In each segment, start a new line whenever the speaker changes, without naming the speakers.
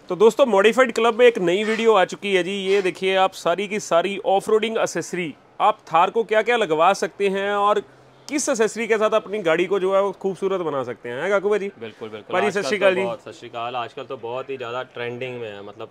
तो दोस्तों modified club में एक नई वीडियो आ चुकी है जी। ये देखिए आप सारी की सारी ऑफ रोडिंग एसेसरी, आप थार को क्या क्या लगवा सकते हैं और किस एसेसरी के साथ अपनी गाड़ी को जो है वो खूबसूरत बना सकते हैं। काकू भाई जी
बिल्कुल बिल्कुल।
पारी सत
आजकल
श्री
तो
अकाल जी।
बहुत सत श्री अकाल। आजकल तो बहुत ही ज़्यादा ट्रेंडिंग में है, मतलब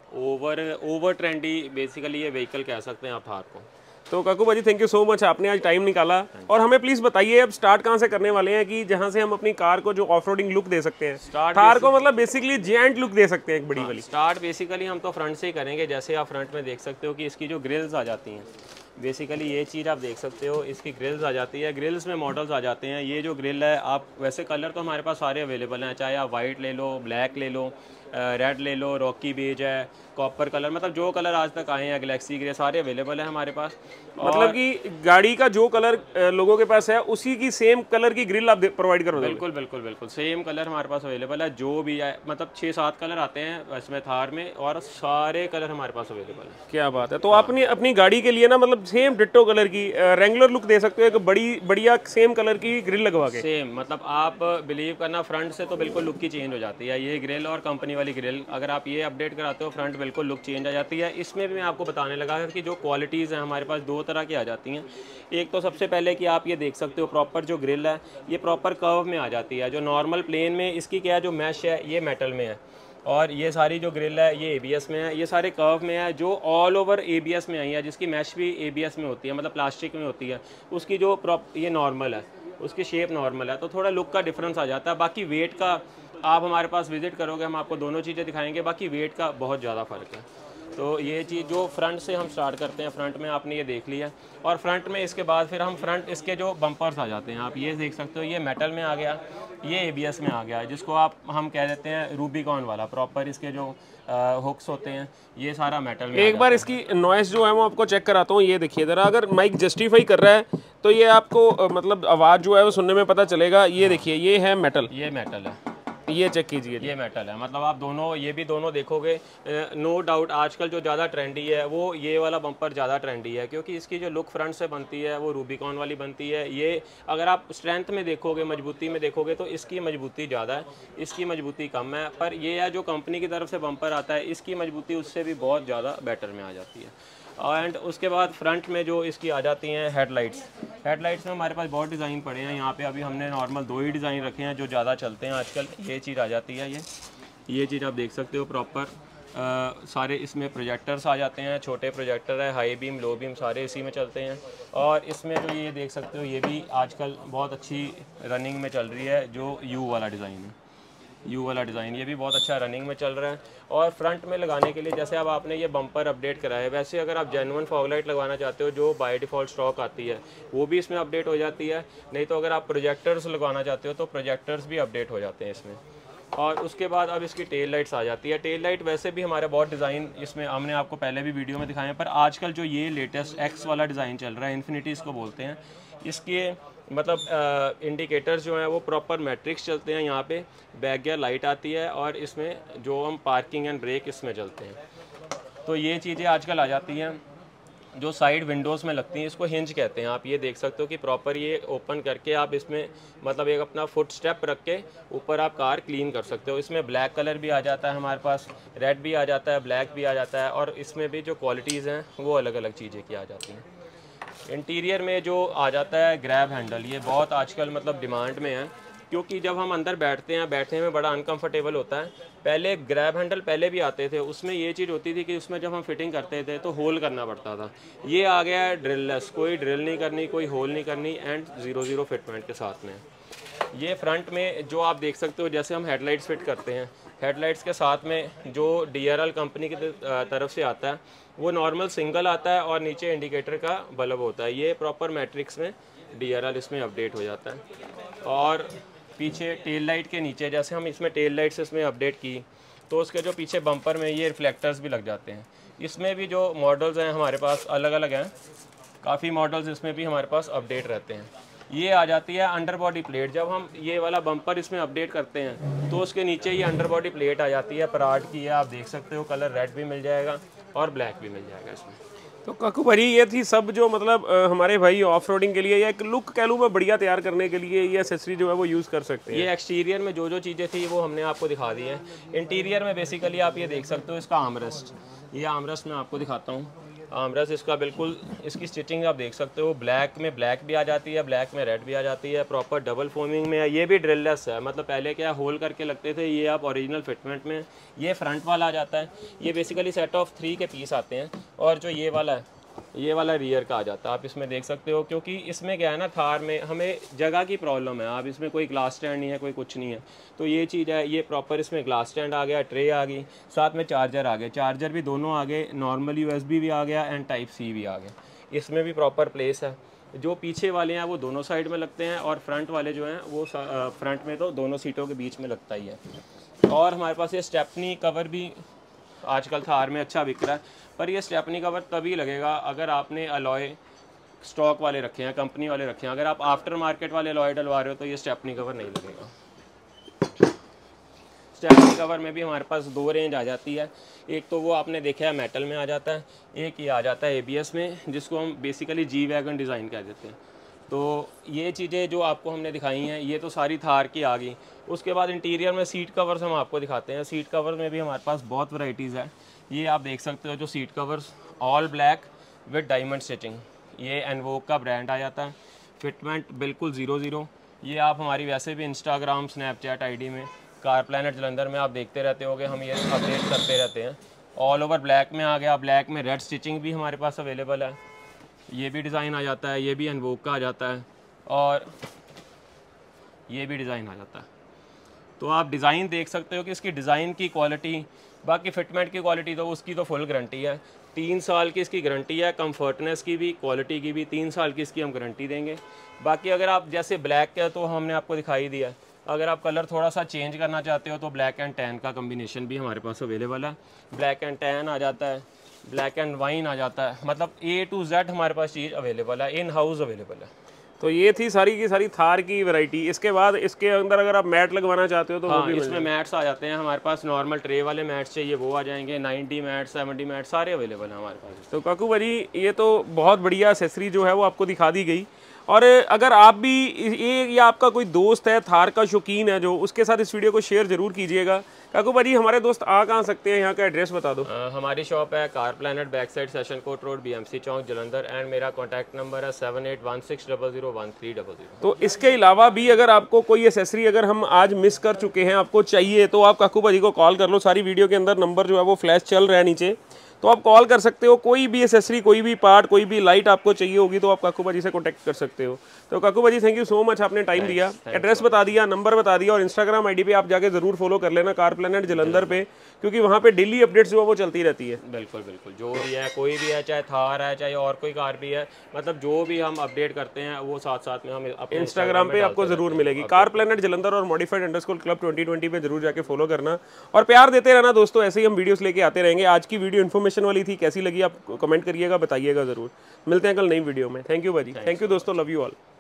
ओवर ट्रेंडी बेसिकली ये व्हीकल कह सकते हैं आप थार को।
तो काकू भाई थैंक यू सो मच, आपने आज टाइम निकाला। और हमें प्लीज़ बताइए अब स्टार्ट कहाँ से करने वाले हैं कि जहाँ से हम अपनी कार को जो ऑफ रोडिंग लुक दे सकते हैं, थार को मतलब बेसिकली जेंट लुक दे सकते हैं एक बड़ी वाली।
स्टार्ट बेसिकली हम तो फ्रंट से ही करेंगे। जैसे आप फ्रंट में देख सकते हो कि इसकी जो ग्रिल्स आ जाती हैं, बेसिकली ये चीज़ आप देख सकते हो, इसकी ग्रिल्स आ जाती है। ग्रिल्स में मॉडल्स आ जाते हैं। ये जो ग्रिल है, आप वैसे कलर तो हमारे पास सारे अवेलेबल हैं, चाहे आप वाइट ले लो, ब्लैक ले लो, रेड ले लो, रॉकी बेज है, कॉपर कलर, मतलब जो कलर आज तक आए हैं, गैलेक्सी ग्रे, सारे अवेलेबल है हमारे पास।
मतलब कि गाड़ी का जो कलर लोगों के पास है उसी की सेम कलर की ग्रिल आप प्रोवाइड करो।
बिल्कुल बिल्कुल बिल्कुल सेम कलर हमारे पास अवेलेबल है। जो भी है, मतलब 6-7 कलर आते हैं इसमें थार में, और सारे कलर हमारे पास अवेलेबल है।
क्या बात है। तो आपने अपनी गाड़ी के लिए ना मतलब सेम डिट्टो कलर की रेंगुलर लुक दे सकते हो, एक बड़ी बढ़िया सेम कलर की ग्रिल लगवा के।
सेम, मतलब आप बिलीव करना, फ्रंट से तो बिल्कुल लुक ही चेंज हो जाती है। ये ग्रिल और कंपनी वाली ग्रिल अगर आप ये अपडेट कराते हो, फ्रंट बिल्कुल लुक चेंज आ जाती है। इसमें भी मैं आपको बताने लगा कि जो क्वालिटीज़ हैं हमारे पास 2 तरह की आ जाती हैं। एक तो सबसे पहले कि आप ये देख सकते हो, प्रॉपर जो ग्रिल है ये प्रॉपर कर्व में आ जाती है। जो नॉर्मल प्लेन में इसकी क्या है, जो मैश है ये मेटल में है, और ये सारी जो ग्रिल है ये ABS में है। ये सारे कर्व में है, जो ऑल ओवर ABS में आई है, जिसकी मैश भी ABS में होती है, मतलब प्लास्टिक में होती है। उसकी जो ये नॉर्मल है, उसकी शेप नॉर्मल है, तो थोड़ा लुक का डिफरेंस आ जाता है। बाकी वेट का आप हमारे पास विजिट करोगे, हम आपको दोनों चीज़ें दिखाएंगे। बाकी वेट का बहुत ज़्यादा फ़र्क है। तो ये चीज़ जो फ्रंट से हम स्टार्ट करते हैं, फ्रंट में आपने ये देख लिया, और फ्रंट में इसके बाद फिर हम फ्रंट इसके जो बम्पर्स आ जाते हैं, आप ये देख सकते हो, ये मेटल में आ गया, ये ABS में आ गया, जिसको हम कह देते हैं रूबिकॉन वाला। प्रॉपर इसके जो हुक्स होते हैं ये सारा मेटल में।
एक बार इसकी नॉइस जो है वो आपको चेक कराता हूँ। ये देखिए ज़रा, अगर माइक जस्टिफाई कर रहा है तो ये आपको मतलब आवाज़ जो है वो सुनने में पता चलेगा। ये देखिए ये है मेटल,
ये मेटल है,
ये चेक कीजिए,
ये मेटल है। मतलब आप दोनों, ये भी दोनों देखोगे, नो डाउट आजकल जो ज़्यादा ट्रेंडी है वो ये वाला बम्पर ज़्यादा ट्रेंडी है, क्योंकि इसकी जो लुक फ्रंट से बनती है वो रूबिकॉन वाली बनती है। ये अगर आप स्ट्रेंथ में देखोगे, मजबूती में देखोगे, तो इसकी मजबूती ज़्यादा है, इसकी मजबूती कम है। पर ये है जो कंपनी की तरफ से बम्पर आता है, इसकी मजबूती उससे भी बहुत ज़्यादा बेटर में आ जाती है। एंड उसके बाद फ्रंट में जो इसकी आ जाती हैं हेडलाइट्स। हेडलाइट्स में हमारे पास बहुत डिज़ाइन पड़े हैं। यहाँ पे अभी हमने नॉर्मल 2 ही डिज़ाइन रखे हैं जो ज़्यादा चलते हैं आजकल। ये चीज़ आ जाती है, ये चीज़ आप देख सकते हो प्रॉपर। सारे इसमें प्रोजेक्टर्स आ जाते हैं, छोटे प्रोजेक्टर है, हाई बीम, लो बीम, सारे इसी में चलते हैं। और इसमें जो ये देख सकते हो, ये भी आजकल बहुत अच्छी रनिंग में चल रही है, जो U वाला डिज़ाइन है, U वाला डिज़ाइन, ये भी बहुत अच्छा रनिंग में चल रहा है। और फ्रंट में लगाने के लिए जैसे अब आपने ये बम्पर अपडेट करा है, वैसे अगर आप जेन्युइन फॉग लाइट लगवाना चाहते हो जो बाय डिफ़ॉल्ट स्टॉक आती है, वो भी इसमें अपडेट हो जाती है। नहीं तो अगर आप प्रोजेक्टर्स लगवाना चाहते हो तो प्रोजेक्टर्स भी अपडेट हो जाते हैं इसमें। और उसके बाद अब इसकी टेल लाइट्स आ जाती है। टेल लाइट वैसे भी हमारे बहुत डिज़ाइन इसमें हमने आपको पहले भी वीडियो में दिखाए हैं, पर आजकल जो ये लेटेस्ट X वाला डिज़ाइन चल रहा है, इन्फिनिटी इसको बोलते हैं, इसके मतलब इंडिकेटर्स जो हैं वो प्रॉपर मैट्रिक्स चलते हैं। यहाँ पे बैक गियर लाइट आती है, और इसमें जो हम पार्किंग एंड ब्रेक इसमें चलते हैं। तो ये चीज़ें आजकल आ जाती हैं। जो साइड विंडोज़ में लगती हैं, इसको हिंज कहते हैं। आप ये देख सकते हो कि प्रॉपर ये ओपन करके आप इसमें मतलब एक अपना फुट स्टेप रख के ऊपर आप कार क्लीन कर सकते हो। इसमें ब्लैक कलर भी आ जाता है हमारे पास, रेड भी आ जाता है, ब्लैक भी आ जाता है, और इसमें भी जो क्वालिटीज़ हैं वो अलग अलग चीज़ें की आ जाती हैं। इंटीरियर में जो आ जाता है ग्रैब हैंडल, ये बहुत आजकल मतलब डिमांड में है, क्योंकि जब हम अंदर बैठते हैं, बैठने में बड़ा अनकंफर्टेबल होता है। पहले ग्रैब हैंडल पहले भी आते थे, उसमें ये चीज़ होती थी कि उसमें जब हम फिटिंग करते थे तो होल करना पड़ता था। ये आ गया है ड्रिललेस, कोई ड्रिल नहीं करनी, कोई होल नहीं करनी, एंड 0-0 फिटमेंट के साथ में। ये फ्रंट में जो आप देख सकते हो, जैसे हम हेडलाइट्स फिट करते हैं, हेडलाइट्स के साथ में जो DRL कंपनी की तरफ से आता है वो नॉर्मल सिंगल आता है, और नीचे इंडिकेटर का बल्ब होता है। ये प्रॉपर मैट्रिक्स में DRL इसमें अपडेट हो जाता है। और पीछे टेल लाइट के नीचे, जैसे हम इसमें टेल लाइट्स इसमें अपडेट की, तो उसके जो पीछे बम्पर में ये रिफ्लेक्टर्स भी लग जाते हैं। इसमें भी जो मॉडल्स हैं हमारे पास अलग अलग हैं, काफ़ी मॉडल्स इसमें भी हमारे पास अपडेट रहते हैं। ये आ जाती है अंडर बॉडी प्लेट। जब हम ये वाला बम्पर इसमें अपडेट करते हैं तो उसके नीचे ये अंडर बॉडी प्लेट आ जाती है, पराड की है, आप देख सकते हो। कलर रेड भी मिल जाएगा और ब्लैक भी मिल जाएगा इसमें।
तो काकू भाई ये थी सब जो मतलब हमारे भाई ऑफ रोडिंग के लिए या एक लुक कह लूँ मैं बढ़िया तैयार करने के लिए ये एक्सेसरी जो है वो यूज़ कर सकते हैं।
ये एक्सटीरियर में जो जो चीज़ें थी वो हमने आपको दिखा दी है। इंटीरियर में बेसिकली आप ये देख सकते हो इसका आर्मरेस्ट, ये आर्मरेस्ट मैं आपको दिखाता हूँ। आर्मरेस्ट इसका बिल्कुल, इसकी स्टिचिंग आप देख सकते हो, ब्लैक में ब्लैक भी आ जाती है, ब्लैक में रेड भी आ जाती है, प्रॉपर डबल फोमिंग में है। ये भी ड्रिललेस है, मतलब पहले क्या होल करके लगते थे, ये आप ओरिजिनल फिटमेंट में। ये फ्रंट वाला आ जाता है। ये बेसिकली सेट ऑफ 3 के पीस आते हैं। और जो ये वाला है, ये वाला रियर का आ जाता है। आप इसमें देख सकते हो, क्योंकि इसमें क्या है ना, थार में हमें जगह की प्रॉब्लम है। आप इसमें कोई ग्लास स्टैंड नहीं है, कोई कुछ नहीं है, तो ये चीज़ है। ये प्रॉपर इसमें ग्लास स्टैंड आ गया, ट्रे आ गई, साथ में चार्जर आ गए, चार्जर भी दोनों आ गए, नॉर्मल USB भी आ गया एंड टाइप C भी आ गया। इसमें भी प्रॉपर प्लेस है। जो पीछे वाले हैं वो दोनों साइड में लगते हैं, और फ्रंट वाले जो हैं वो फ्रंट में तो दोनों सीटों के बीच में लगता ही है। और हमारे पास ये स्टेपनी कवर भी आजकल थार में अच्छा बिक रहा है, पर ये स्टेपनी कवर तभी लगेगा अगर आपने अलॉय स्टॉक वाले रखे हैं, कंपनी वाले रखे हैं। अगर आप आफ्टर मार्केट वाले अलॉय डलवा रहे हो तो ये स्टेपनी कवर नहीं लगेगा। स्टेपनी कवर में भी हमारे पास 2 रेंज आ जाती है। एक तो वो आपने देखा है मेटल में आ जाता है, एक ये आ जाता है ABS में, जिसको हम बेसिकली G वैगन डिज़ाइन कह देते हैं। तो ये चीज़ें जो आपको हमने दिखाई हैं ये तो सारी थार की आ गई। उसके बाद इंटीरियर में सीट कवर्स हम आपको दिखाते हैं। सीट कवर में भी हमारे पास बहुत वैरायटीज़ है। ये आप देख सकते हो जो seat covers all black with diamond stitching, ये एनवोक का ब्रांड आ जाता है। फिटमेंट बिल्कुल 0-0। ये आप हमारी वैसे भी इंस्टाग्राम स्नैपचैट ID में कार प्लैनेट जलंधर में आप देखते रहते होगे, हम ये अपडेट करते रहते हैं। ऑल ओवर ब्लैक में आ गया, ब्लैक में रेड स्टिचिंग भी हमारे पास अवेलेबल है। ये भी डिज़ाइन आ जाता है, ये भी एनवोक का आ जाता है, और ये भी डिज़ाइन आ जाता है। तो आप डिज़ाइन देख सकते हो कि इसकी डिज़ाइन की क्वालिटी, बाकी फिटमेंट की क्वालिटी तो उसकी तो फुल गारंटी है। 3 साल की इसकी गारंटी है, कंफर्टनेस की भी, क्वालिटी की भी 3 साल की इसकी हम गारंटी देंगे। बाकी अगर आप जैसे ब्लैक का तो हमने आपको दिखाई दिया, अगर आप कलर थोड़ा सा चेंज करना चाहते हो तो ब्लैक एंड टैन का कम्बिनेशन भी हमारे पास अवेलेबल है। ब्लैक एंड टैन आ जाता है, ब्लैक एंड वाइन आ जाता है, मतलब A to Z हमारे पास चीज़ अवेलेबल है, इन हाउस अवेलेबल है।
तो ये थी सारी की सारी थार की वैरायटी। इसके बाद इसके अंदर अगर आप मैट लगवाना चाहते हो तो
हाँ,
वो भी
इसमें मैट्स आ जाते हैं हमारे पास। नॉर्मल ट्रे वाले मैट्स चाहिए वो आ जाएंगे, 90 मैट 70 मैट सारे अवेलेबल हैं हमारे पास।
तो काकू भाई ये तो बहुत बढ़िया एक्सेसरी जो है वो आपको दिखा दी गई। और अगर आप भी ये या आपका कोई दोस्त है थार का शौकीन है जो, उसके साथ इस वीडियो को शेयर ज़रूर कीजिएगा। काकू भाई हमारे दोस्त आ कहाँ सकते हैं, यहाँ का एड्रेस बता दो।
हमारी शॉप है car planet, back side session court road, BMC chowk Jalandhar, and मेरा कॉन्टैक्ट नंबर है 7816001300।
तो इसके अलावा भी अगर आपको कोई एक्सेसरी अगर हम आज मिस कर चुके हैं, आपको चाहिए, तो आप काकू भाई को कॉल कर लो। सारी वीडियो के अंदर नंबर जो है वो फ्लैश चल रहा है नीचे, तो आप कॉल कर सकते हो। कोई भी एक्सेसरी, कोई भी पार्ट, कोई भी लाइट आपको चाहिए होगी तो आप काकू भाजी से कॉन्टैक्ट कर सकते हो। तो काकू भाजी थैंक यू सो मच, आपने टाइम दिया, एड्रेस बता दिया, नंबर बता दिया, और इंस्टाग्राम ID पे आप जाके ज़रूर फॉलो कर लेना कार प्लैनेट जलंधर पे, क्योंकि वहाँ पे डेली अपडेट्स जो है वो चलती रहती है।
बिल्कुल बिल्कुल, जो भी है, कोई भी है, चाहे थार है चाहे और कोई कार भी है, मतलब जो भी हम अपडेट करते हैं वो साथ साथ में हम अपने
इंस्टाग्राम पे आपको जरूर मिलेगी। कार प्लैनेट जलंधर और मॉडिफाइड_क्लब 2020 पे जरूर जाके फॉलो करना और प्यार देते रहना दोस्तों। ऐसे ही हम वीडियोस लेके आते रहेंगे। आज की वीडियो इन्फॉर्मेशन वाली थी, कैसी लगी आप कमेंट करिएगा, बताइएगा जरूर। मिलते हैं कल नई वीडियो में। थैंक यू भाजी, थैंक यू दोस्तों, लव यू ऑल।